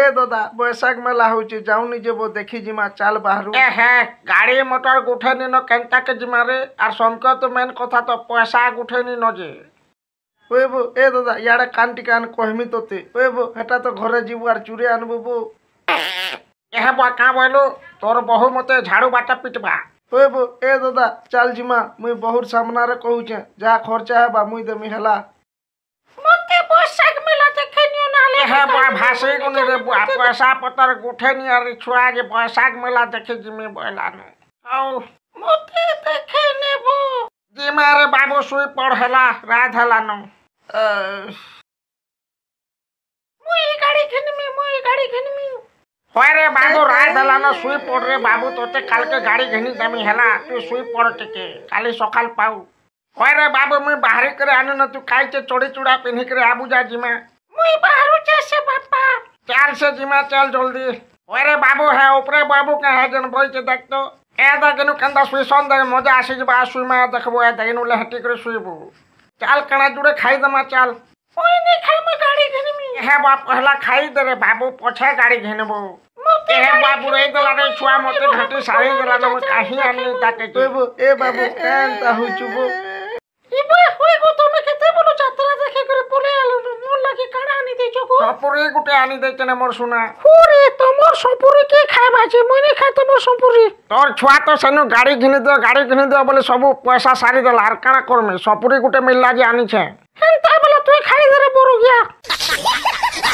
ए दादा बैसाख मेला होची जाऊनी जेबो देखी जिमा चाल बाहरु ए है गाड़ी मोटर गुठेनी न केनता के जिमा रे आर समक तो मेन कथा तो पैसा गुठेनी न जे ओएबो ए दादा याडे कान टिकान कहमी तोते ओएबो हेटा तो घरे जीवु आर चुरे आनबो बो एह बा का बोलो तोर बहु मते झाड़ू बाटा पिटबा ओएबो ए दादा चाल जिमा मुई बहुत सामना रे कहूचे जा खर्चा है बा मुई देमी हला मते बैसाख मेला देखेनियो नाले है बा भाषे कोने रे बा पैसा पतर गुठेनी आर छुआ जे बैसाख मेला देखे जिमे बोला न औ मते देखे नेबो जिमा रे बाबू सुई पढ़ला रात हला न मुई गाड़ी घिनमी होय रे बाबू रात हला न सुई पड़ रे बाबू तोते काल के गाड़ी घिनी देमी हला तू सुई पड़ टिके काली सकाल पाऊ होय रे बाबू मुई बाहरी करे आनु न तू काई के चोड़ी चूड़ा पिन्ही करे आबू जा जिमा मुई बाहरु से बापा चाल से जिमा चल जल्दी होय रे बाबू है ऊपरे बाबू के है जन बोई के देख तो ए देखनु कंदा सुई सन दे मजा आसी जबा सुई मा देखबो ए देखनु लहटी करे सुईबो चाल कणा जुड़े खाई दमा चाल ओई नहीं खाई मैं गाड़ी घिनमी है बाप पहला खाई दे रे बाबू पछे गाड़ी घिनबो ए बाबू रे गला रे छुआ मते घाटी सारी गला न काही आनी ताके ओएबो ए बाबू एंता होचुबो इबे होय गो तमे केते बोलो यात्रा देखे करे बोले आलो मोर लागी काना आनी दे छको सपुरी गुटे आनी दे चने मोर सुना ओरे तमोर सपुरी के खाइबा जे मने खाय तमोर सपुरी तोर छुआ तो सनु गाड़ी घिनि दे बोले सब पैसा सारी देला आर काना करमे सपुरी गुटे मिलला जे आनी छे हेंता बोले तू खाई दे रे बोरु गया